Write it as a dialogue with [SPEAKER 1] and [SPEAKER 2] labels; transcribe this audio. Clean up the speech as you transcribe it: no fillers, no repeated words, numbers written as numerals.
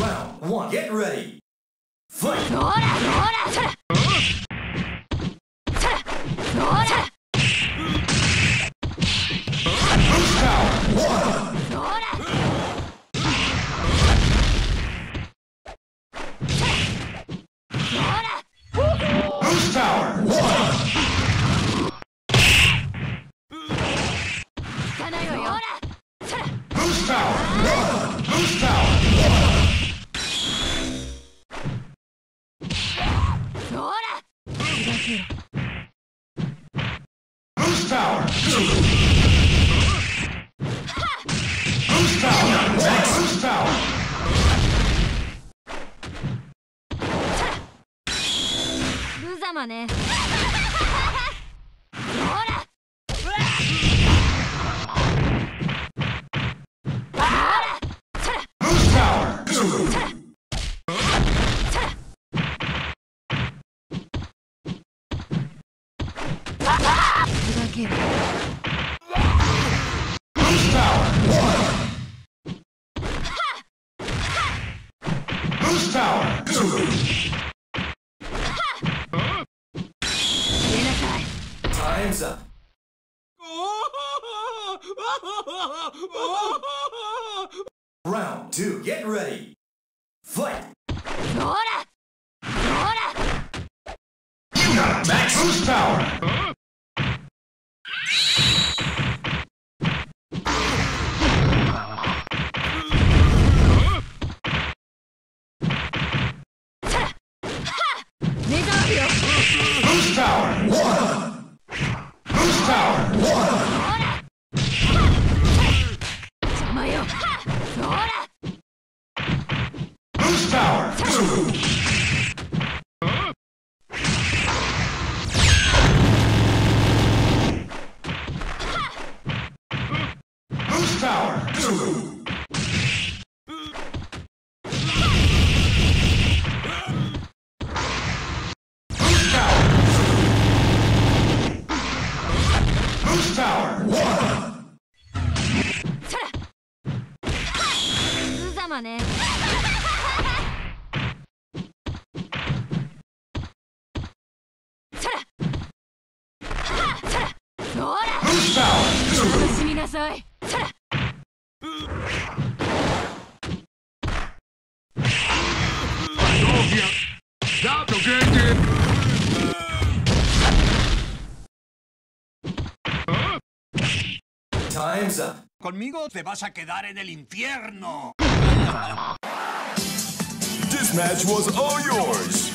[SPEAKER 1] Round one, get ready. Fight! Boost power! One! Boost power! One! Boost power! One! Boost power! Boost power! Two! Boost power! Max boost power! Boost power! Two! Boost power! One! Boost power! Two! Time's up. Round two, get ready. Fight! You got max boost power! Boost power! One! Boost power! One! Boost power! Two! Boost power! Two! Boost power! One! Boost power! Two! Time's up.
[SPEAKER 2] Conmigo te vas a quedar en el infierno.
[SPEAKER 3] This match was all yours.